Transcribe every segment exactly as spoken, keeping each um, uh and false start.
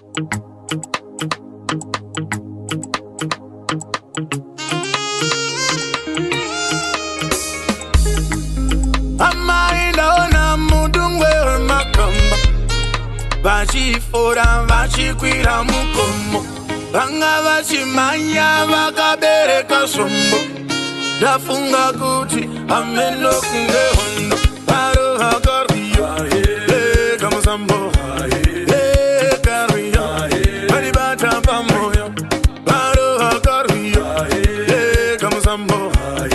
Amaindaona mudungwe makamba vachifora vachikwira mukomo vanga vachimanya vakabereka zvombo ndafunga kuti ameno kunge hondo varo vakariya kamusambo kariya varibata pamoyo varo vakariya kamusambo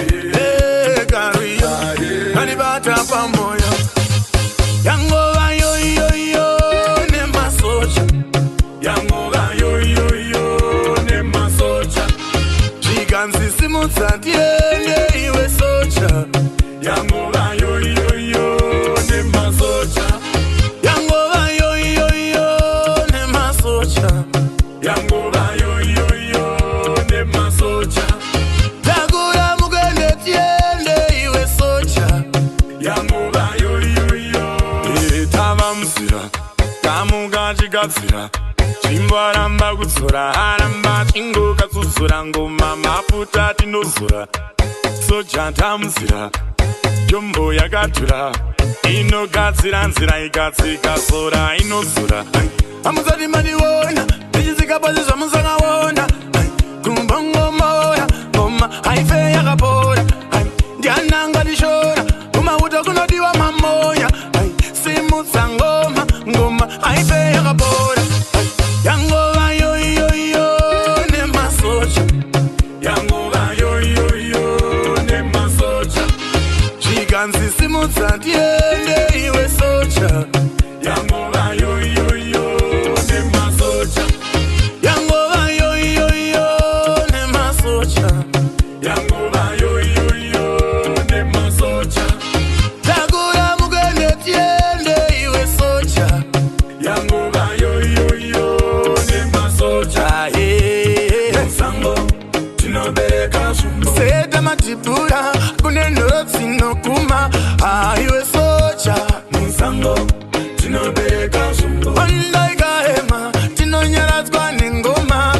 kariya varibata pamoyo yangova yoyoyo nemasocha yangova yoyoyo nemasocha zvikanzisimudza tiende iwe socha yangova yoyoyo nemasocha yangova yoyoyo nemasocha yangova yoyoyo nemasocha takura mugende tiende iwe socha yangova yoyoyo tava muzira kamuka chigadzira chimbaramba kudzora aramba chingokatsudzura ngoma mafuta tinozora soja tamuzira jombo yakadhura inogadzira nzira igadzika zora inozora amuzati maniwona ndichizikapazi zvamusakaona kumbongomoya ngoma haife yakapora ndiananga ndishora kumauta kunodiwa mamoya simutsa ngoma ngoma haife yakapora yangova yoyoyo nemasocha yangova yoyoyo nemasocha zvikanzisimudza tiende iwe socha yangova yoyoyo nemasocha yangova yoyoyo nemasocha yangova yoyoyo nemasocha takura mugende tiende iwe socha yangova yoyoyo nemasocha musango tinobereka zvombo seta matibura kune nhoro dzinokuma aiwe socha musango tinobereka zvombo ondaikahema tinonyaradzwa nengoma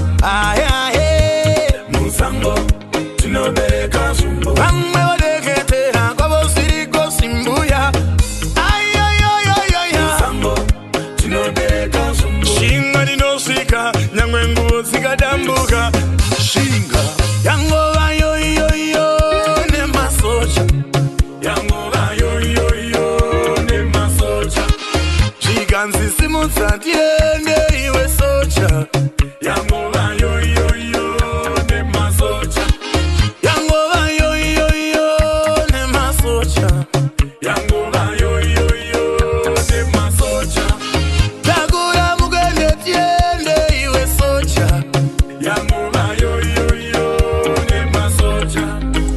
ayahe musango tinobereka zvombo vamwe vodeketera kwavo zviriko simbuya ayayoyoyoya musango tinobereka zvombo shinga rinosvika nyangwe nguvo dzikadambuka shinga yangova yoyoyo nemasocha yangova yoyoyo nemasocha zvikanzisimudza tiende iwe socha yangova yoyoyo nemasocha yangova yoyoyo nemasocha yangova yoyoyo nemasocha takura mugende tiende iwe socha yangova yoyoyo nemasocha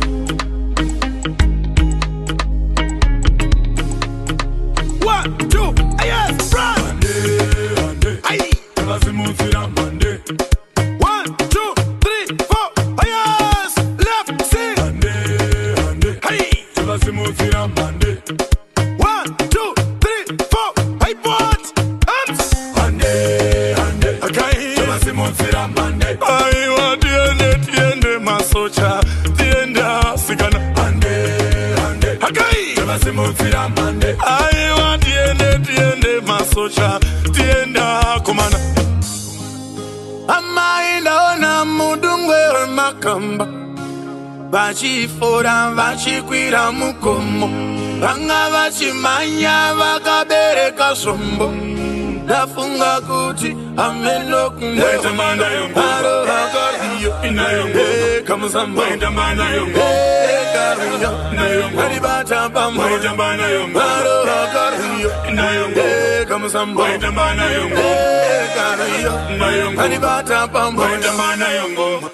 one two yes run ande ande ai vazimutsira mande one two three four yes left sing ande ande ai vazimutsira mande one two three four ai what ups ande ande akai vazimutsira mande ai watiende tiende masocha tiende asikana ande ande akai vazimutsira mande ai watiende tiende masocha tiende akomana amaindaona mudungwe makamba vachifora vachikwira mukomo vanga vachimanya vakabereka zvombo ndafunga kuti ameno kunge aro vakariyo kamusambo kariyo varibata pamoyo aro vakariyo kamusambo kariyo varibata pamoyo